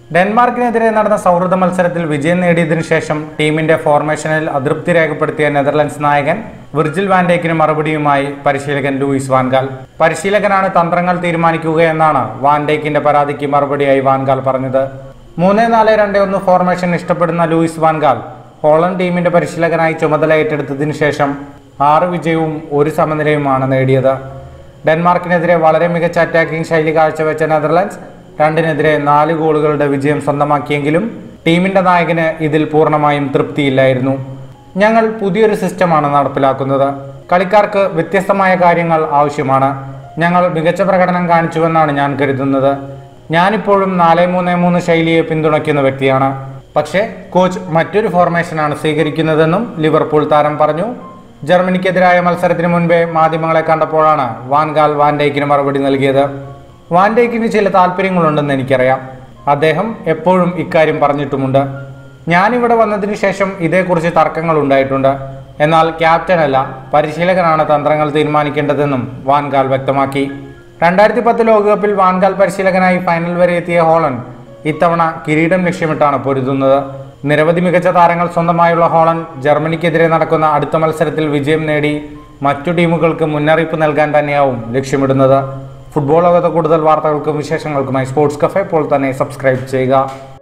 ഡെൻമാർക്കിനെതിരെ നടന്ന സൗഹൃദ മത്സരത്തിൽ വിജയം നേടിയതിനു ശേഷം ടീമിന്റെ ഫോർമേഷനിൽ അതൃപ്തി രേഖപ്പെടുത്തിയ നെതർലൻഡ്സ് നായകൻ വിർജിൽ വാൻ ഡൈക്കിന് മറുപടിയുമായി പരിശീലകൻ ലൂയിസ് വാൻ ഗാൽ. പരിശീലകനാണ് തന്ത്രങ്ങൾ തീരുമാനിക്കുകയെന്നാണ് വാൻ ഡൈക്കിന്റെ പരാതിക്ക് മറുപടിയായി വാൻ ഗാൽ പറഞ്ഞത്. 3-4-2-1 ഫോർമേഷൻ ഇഷ്ടപ്പെടുന്ന ലൂയിസ് വാൻ ഗാൽ ഹോളണ്ട് ടീമിന്റെ പരിശീലകനായി ചുമതല ഏറ്റെടുത്തതിനു ശേഷം 6 വിജയവും 1 സമനിലയുമാണ് നേടിയത്. ഡെൻമാർക്കിനെതിരെ വളരെ മികച്ച അറ്റാക്കിംഗ് ശൈലി കാഴ്ചവെച്ച നെതർലൻഡ്സ് 2-നെതിരെ 4 ഗോളുകളുടെ വിജയം സ്വന്തമാക്കിയെങ്കിലും ടീമിന്റെ നായകന് ഇതിൽ പൂർണ്ണമായും തൃപ്തിയില്ലായിരുന്നു. ഞങ്ങൾ പുതിയൊരു സിസ്റ്റമാണ് നടപ്പിലാക്കുന്നത്. കളിക്കാർക്ക് വ്യത്യസ്തമായ കാര്യങ്ങൾ ആവശ്യമാണ്. ഞങ്ങൾ മികച്ച പ്രകടനം കാണിച്ചുവെന്നാണ് ഞാൻ കരുതുന്നത്. ഞാനിപ്പോഴും 4-3-3 ശൈലിയെ പിന്തുണയ്ക്കുന്ന വ്യക്തിയാണ്. പക്ഷേ കോച്ച് മറ്റൊരു ഫോർമേഷനാണ് സ്വീകരിക്കുന്നതെന്നും ലിവർപൂൾ താരം പറഞ്ഞു. ജർമ്മനിക്കെതിരായ മത്സരത്തിന് മുൻപേ മാധ്യമങ്ങളെ കണ്ടപ്പോഴാണ് വാൻ ഗാൽ വാൻ ഡൈക്കിന് മറുപടി നൽകിയത്. വാൻ ഡൈക്കിന് ചില താല്പര്യങ്ങളുണ്ടെന്ന് എനിക്കറിയാം. അദ്ദേഹം എപ്പോഴും ഇക്കാര്യം പറഞ്ഞിട്ടുമുണ്ട്. ഞാനിവിടെ വന്നതിന് ശേഷം ഇതേക്കുറിച്ച് തർക്കങ്ങൾ ഉണ്ടായിട്ടുണ്ട്. എന്നാൽ ക്യാപ്റ്റനല്ല, പരിശീലകനാണ് തന്ത്രങ്ങൾ തീരുമാനിക്കേണ്ടതെന്നും വാൻ ഗാൽ വ്യക്തമാക്കി. 2010 ലോകകപ്പിൽ വാൻ ഗാൽ പരിശീലകനായി ഫൈനൽ വരെ എത്തിയ ഹോളണ്ട് ഇത്തവണ കിരീടം ലക്ഷ്യമിട്ടാണ് പൊരുതുന്നത്. നിരവധി മികച്ച താരങ്ങൾ സ്വന്തമായുള്ള ഹോളണ്ട് ജർമ്മനിക്കെതിരെ നടക്കുന്ന അടുത്ത മത്സരത്തിൽ വിജയം നേടി മറ്റു ടീമുകൾക്ക് മുന്നറിയിപ്പ് നൽകാൻ തന്നെയാവും ലക്ഷ്യമിടുന്നത്. ഫുട്ബോൾ ലോകത്തെ കൂടുതൽ വാർത്തകൾക്കും വിശേഷങ്ങൾക്കുമായി സ്പോർട്സ് കഫേ ഇപ്പോൾ തന്നെ സബ്സ്ക്രൈബ് ചെയ്യുക.